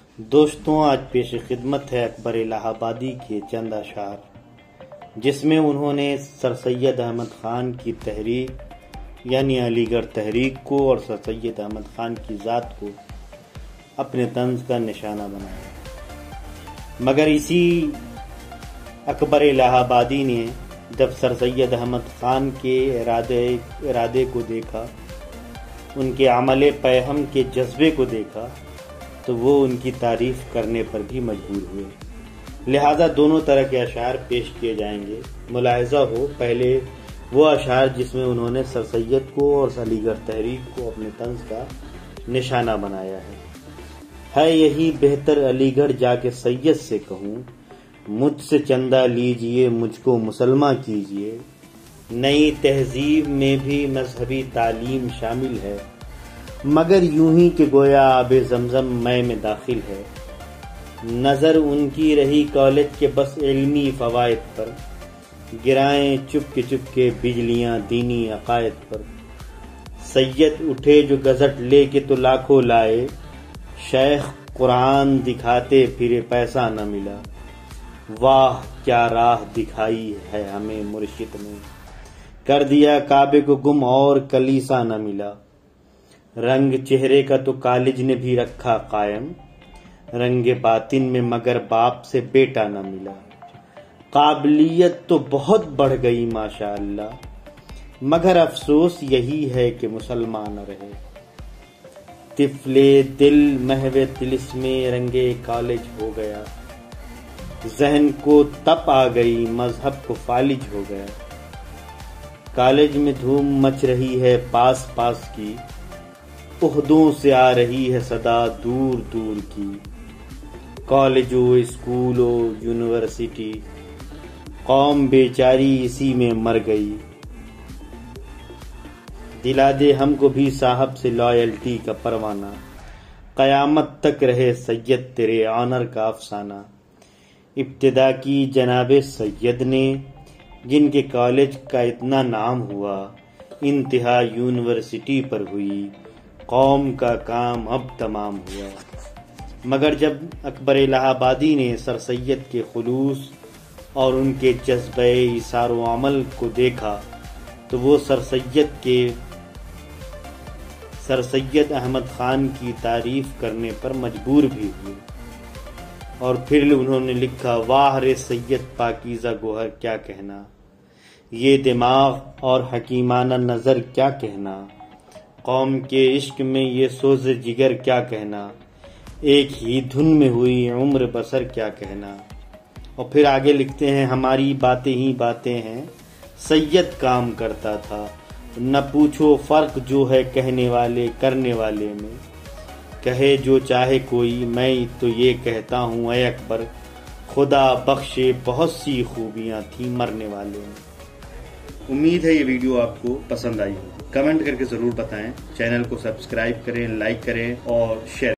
دوستوں، آج پیش خدمت ہے اکبر الہ آبادی کے چند اشعار، جس میں انہوں نے سر سید احمد خان کی تحریک یعنی علی گڑھ تحریک کو اور سر سید احمد خان کی ذات کو اپنے طنز کا نشانہ بنایا۔ مگر اسی اکبر الہ آبادی نے جب سر سید احمد خان کے ارادے کو دیکھا، ان کے عمل پیہم کے جذبے کو دیکھا، تو وہ ان کی تعریف کرنے پر بھی مجبور ہوئے۔ لہذا دونوں طرح کے اشعار پیش کیے جائیں گے۔ ملاحظہ ہو، پہلے وہ اشعار جس میں انہوں نے سر سید کو اور علی گڑھ تحریک کو اپنے طنز کا نشانہ بنایا ہے یہی بہتر علی گڑھ جا کے سید سے کہوں، مجھ سے چندہ لیجئے، مجھ کو مسلماں کیجئے۔ نئی تہذیب میں بھی مذہبی تعلیم شامل ہے، مگر یوں ہی کہ گویا آب زمزم مے میں داخل ہے۔ نظر ان کی رہی کالج کے بس علمی فوائد پر، گرائیں چپ کے بجلیاں دینی عقائد پر۔ سید اٹھے جو گزٹ لے کے تو لاکھوں لائے، شیخ قرآن دکھاتے پھرے پیسہ نہ ملا۔ واہ کیا راہ دکھائی ہے ہمیں مرشد نے، کر دیا کعبے کو گم اور کلیسا نہ ملا۔ رنگ چہرے کا تو کالج نے بھی رکھا قائم، رنگ باطن میں مگر باپ سے بیٹا نہ ملا۔ قابلیت تو بہت بڑھ گئی ماشاءاللہ، مگر افسوس یہی ہے کہ مسلمان نہ رہے۔ طفلِ دل محو طلسم رنگ کالج ہو گیا، ذہن کو تپ آ گئی مذہب کو فالج ہو گیا۔ کالج میں دھوم مچ رہی ہے پاس پاس کی، عہدوں سے آ رہی ہے صدا دور دور کی۔ کالجوں اسکولوں یونیورسٹی، قوم بیچاری اسی میں مر گئی۔ دلا دے ہم کو بھی صاحب سے لائلٹی کا پروانہ، قیامت تک رہے سید تیرے آنر کا افسانہ۔ ابتدا کی جناب سید نے، جن کے کالج کا اتنا نام ہوا، انتہا یونیورسٹی پر ہوئی، قوم کا کام اب تمام ہوا۔ مگر جب اکبر الہ آبادی نے سر سید کے خلوص اور ان کے جذبہ ایثار و عمل کو دیکھا، تو وہ سر سید احمد خان کی تعریف کرنے پر مجبور بھی ہوئے، اور پھر انہوں نے لکھا، واہ رے سید پاکیزہ گوہر کیا کہنا، یہ دماغ اور حکیمانہ نظر کیا کہنا، قوم کے عشق میں یہ سوز جگر کیا کہنا، ایک ہی دھن میں ہوئی عمر بسر کیا کہنا۔ اور پھر آگے لکھتے ہیں، ہماری باتیں ہی باتیں ہیں، سید کام کرتا تھا، نہ پوچھو فرق جو ہے کہنے والے کرنے والے میں، کہے جو چاہے کوئی، میں تو یہ کہتا ہوں اے اکبر، خدا بخشے بہت سی خوبیاں تھیں مرنے والے میں۔ امید ہے یہ ویڈیو آپ کو پسند آئی ہوگی، کمنٹ کر کے ضرور بتائیں، چینل کو سبسکرائب کریں، لائک کریں اور شیئر